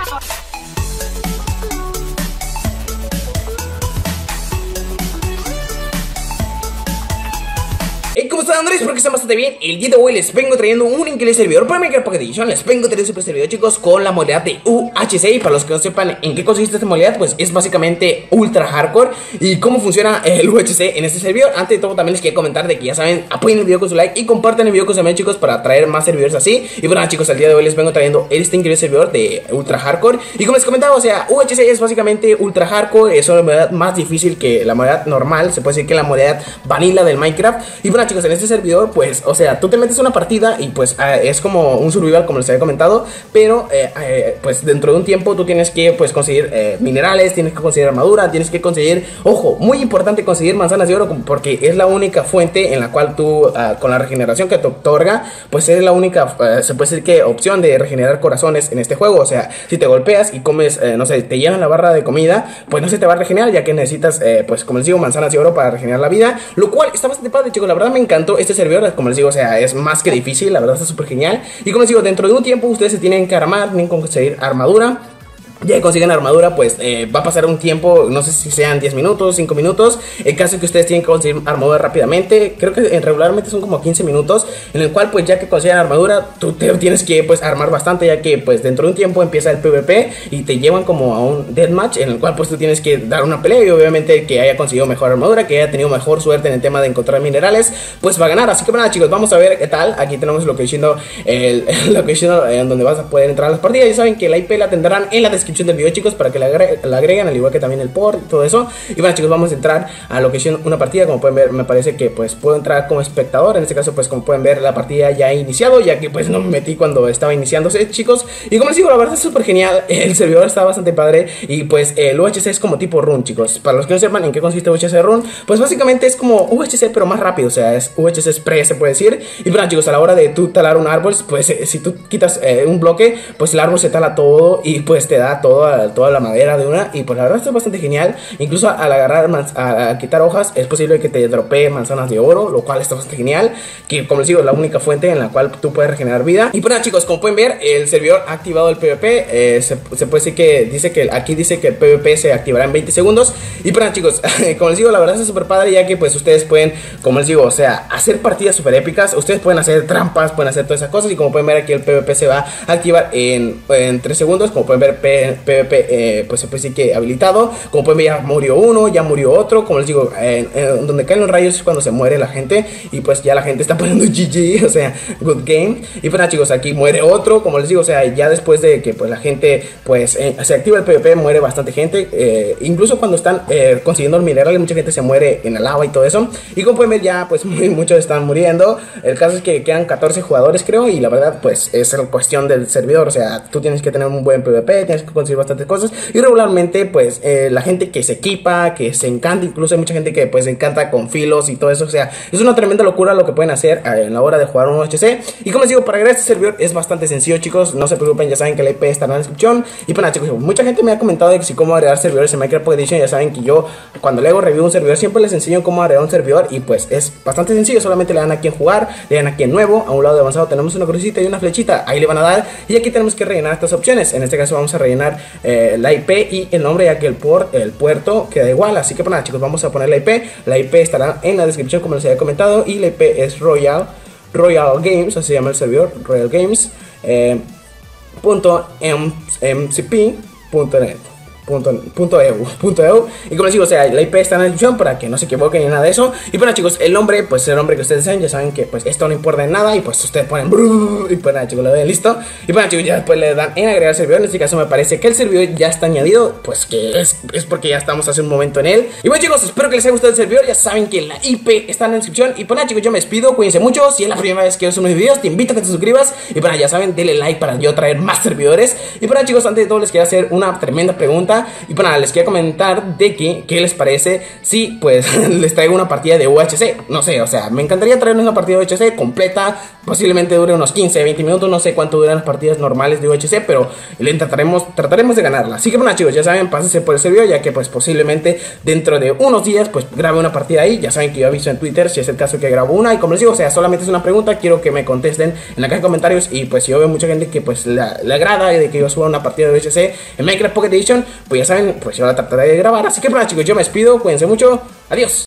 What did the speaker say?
¿Cómo están, Andrés? Espero que estén bastante bien. El día de hoy les vengo trayendo un increíble servidor para Minecraft Pocket Edition. Les vengo trayendo un super servidor, chicos, con la modalidad de UHC. Y para los que no sepan en qué consiste esta modalidad, pues es básicamente ultra hardcore. Y cómo funciona el UHC en este servidor. Antes de todo, también les quería comentar de que ya saben, apoyen el video con su like y compartan el video con sus amigos, chicos, para traer más servidores así. Y bueno, chicos, el día de hoy les vengo trayendo este increíble servidor de ultra hardcore. Y como les comentaba, o sea, UHC es básicamente ultra hardcore. Es una modalidad más difícil que la modalidad normal. Se puede decir que la modalidad vanilla del Minecraft. Y bueno, chicos, en este servidor, pues, o sea, tú te metes una partida y pues es como un survival, como les había comentado. Pero pues dentro de un tiempo tú tienes que pues conseguir minerales, tienes que conseguir armadura, tienes que conseguir, ojo, muy importante, conseguir manzanas de oro, porque es la única fuente en la cual tú con la regeneración que te otorga, pues es la única, se puede decir que opción de regenerar corazones en este juego. O sea, si te golpeas y comes, no sé, te llenan la barra de comida, pues no se te va a regenerar, ya que necesitas, pues como les digo, manzanas de oro para regenerar la vida, lo cual está bastante padre, chicos. La verdad me encantó este servidor, como les digo, o sea, es más que difícil, la verdad está súper genial. Y como les digo, dentro de un tiempo ustedes se tienen que armar, tienen que conseguir armadura. Ya que consiguen armadura, pues va a pasar un tiempo, no sé si sean 10 minutos, 5 minutos. El caso es que ustedes tienen que conseguir armadura rápidamente. Creo que regularmente son como 15 minutos, en el cual pues ya que consiguen armadura, tú te tienes que pues armar bastante, ya que pues dentro de un tiempo empieza el PvP y te llevan como a un deathmatch, en el cual pues tú tienes que dar una pelea. Y obviamente el que haya conseguido mejor armadura, que haya tenido mejor suerte en el tema de encontrar minerales, pues va a ganar. Así que bueno, chicos, vamos a ver qué tal. Aquí tenemos lo que diciendo en donde vas a poder entrar a las partidas. Ya saben que la IP la tendrán en la descripción del video, chicos, para que la agreguen, al igual que también el port y todo eso. Y bueno, chicos, vamos a entrar a lo que es una partida. Como pueden ver, me parece que pues puedo entrar como espectador. En este caso, pues como pueden ver, la partida ya ha iniciado, ya que pues no me metí cuando estaba iniciándose, chicos. Y como les digo, la verdad es súper genial. El servidor está bastante padre. Y pues el UHC es como tipo run, chicos. Para los que no sepan en qué consiste UHC run, pues básicamente es como UHC pero más rápido. O sea, es UHC Express, se puede decir. Y bueno, chicos, a la hora de tú talar un árbol, pues si tú quitas un bloque, pues el árbol se tala todo y pues te da toda la madera de una. Y pues la verdad está bastante genial. Incluso al agarrar, a quitar hojas, es posible que te dropee manzanas de oro, lo cual está bastante genial. Que como les digo, es la única fuente en la cual tú puedes regenerar vida. Y pues nada, chicos, como pueden ver, el servidor ha activado el PvP. Se puede decir que aquí dice que el PvP se activará en 20 segundos. Y pues nada, chicos, como les digo, la verdad está súper padre, ya que pues ustedes pueden, como les digo, o sea, hacer partidas súper épicas. Ustedes pueden hacer trampas, pueden hacer todas esas cosas. Y como pueden ver, aquí el PvP se va a activar en 3 segundos. Como pueden ver, PvP pues se puede decir que habilitado. Como pueden ver, ya murió uno, ya murió otro. Como les digo, donde caen los rayos es cuando se muere la gente. Y pues ya la gente está poniendo GG, o sea, good game. Y pues nada, chicos, aquí muere otro. Como les digo, o sea, ya después de que pues la gente pues se activa el PvP, muere bastante gente. Incluso cuando están consiguiendo el mineral, mucha gente se muere en la lava y todo eso. Y como pueden ver, ya pues muchos están muriendo. El caso es que quedan 14 jugadores, creo. Y la verdad pues es cuestión del servidor. O sea, tú tienes que tener un buen PvP, tienes que conseguir bastantes cosas. Y regularmente pues la gente que se equipa, que se encanta, incluso hay mucha gente que pues se encanta con filos y todo eso. O sea, es una tremenda locura lo que pueden hacer en la hora de jugar un UHC. Y como les digo, para agregar este servidor es bastante sencillo, chicos. No se preocupen, ya saben que la IP está en la descripción. Y pues nada, chicos, mucha gente me ha comentado de que si cómo agregar servidores en Minecraft Pocket Edition. Ya saben que yo cuando le hago review a un servidor siempre les enseño cómo agregar un servidor. Y pues es bastante sencillo, solamente le dan aquí en jugar, le dan aquí en nuevo. A un lado de avanzado tenemos una crucita y una flechita, ahí le van a dar. Y aquí tenemos que rellenar estas opciones. En este caso vamos a rellenar la IP y el nombre, ya que el puerto queda igual. Así que pues nada, chicos, vamos a poner la IP. La IP estará en la descripción, como les había comentado. Y la IP es Royal Games, así se llama el servidor, Royal Games .mcp.net .eu. Y como les digo, o sea, la IP está en la descripción para que no se equivoquen ni nada de eso. Y bueno, chicos, el nombre, pues el nombre que ustedes desean, ya saben que pues esto no importa en nada. Y pues ustedes ponen y pues nada, chicos, lo ven listo. Y bueno, chicos, ya después le dan en agregar servidor. En este caso me parece que el servidor ya está añadido, pues que es porque ya estamos hace un momento en él. Y bueno, chicos, espero que les haya gustado el servidor. Ya saben que la IP está en la descripción. Y pues nada, chicos, yo me despido, cuídense mucho. Si es la primera vez que yo subo mis videos, te invito a que te suscribas. Y pues nada, ya saben, denle like para yo traer más servidores. Y pues nada, chicos, antes de todo les quiero hacer una tremenda pregunta. pregunta. Y pues nada, les quería comentar de que, ¿qué les parece si pues les traigo una partida de UHC? No sé, o sea, me encantaría traerles una partida de UHC completa, posiblemente dure unos 15, 20 minutos, no sé cuánto duran las partidas normales de UHC, pero trataremos de ganarla. Así que bueno chicos, ya saben, pásense por el servidor, ya que pues posiblemente dentro de unos días pues grabe una partida ahí. Ya saben que yo aviso en Twitter si es el caso que grabo una, y como les digo, o sea, solamente es una pregunta, quiero que me contesten en la caja de comentarios. Y pues si yo veo mucha gente que pues le agrada de que yo suba una partida de UHC en Minecraft Pocket Edition, pues ya saben, pues yo la trataré de grabar. Así que bueno chicos, yo me despido, cuídense mucho, adiós.